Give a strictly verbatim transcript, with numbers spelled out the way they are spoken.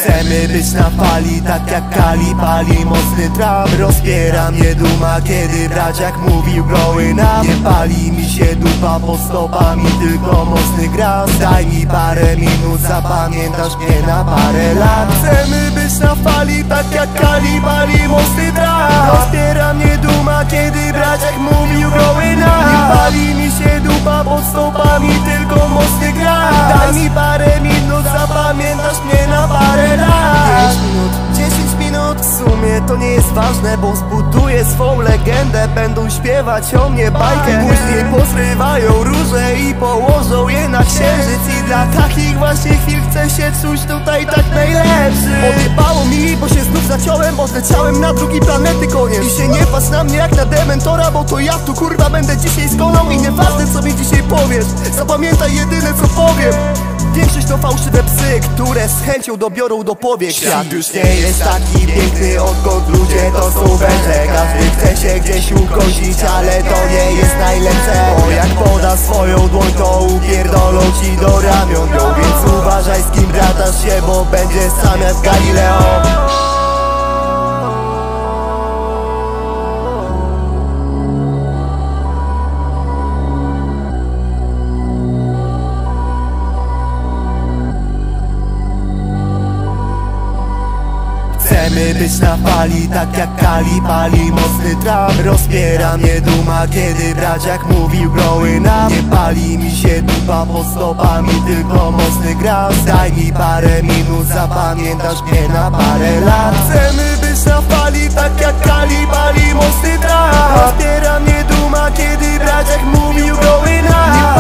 Chcemy być na fali, tak jak Kali pali mocny trap. Rozpiera mnie duma, kiedy braciak mówił growing up. Nie pali mi się dupa pod stopami, tylko mocny gras. Daj mi parę minut, zapamiętasz mnie na parę lat. Chcemy być na fali, tak jak Kali pali mocny trap. Rozpiera mnie duma, kiedy braciak mówił growing up. Nie pali mi się dupa pod stopami, tylko mocny gras. Daj mi parę minut, zapamiętasz mnie na parę lat. pięć minut, dziesięć minut, w sumie to nie jest ważne, bo zbuduję swą legendę. Będą śpiewać o mnie bajkę, później pozrywają róże i położą je na księżyc. I dla takich właśnie chwil chcę się czuć tutaj tak najlepszy. Odjebało mi, bo się znów zaciąłem, odleciałem na drugi planety, koniec. I się nie patrz na mnie jak na dementora, bo to ja tu kurwa będę dzisiaj z kolą. I nieważne co mi dzisiaj powiesz, zapamiętaj jedyne co powiem. Większość to fałszywe psy, które z chęcią dobiorą do powiek. Świat już nie jest taki piękny, odkąd ludzie to są węże. Każdy chce się gdzieś ukąsić, ale to nie jest najlepsze. Bo jak poda swoją dłoń, to upierdolą ci do ramion. No więc uważaj z kim bratasz się, bo będzie sam jak Galileo. Chcemy być na fali, tak jak Kali pali mocny trap. Rozpiera mnie duma, kiedy braciak mówił growing up. Nie pali mi się dupa pod stopami, tylko mocny gras. Daj mi parę minut, zapamiętasz mnie na parę lat. Chcemy być na fali, tak jak Kali pali mocny trap. Rozpiera mnie duma, kiedy braciak mówił growing up.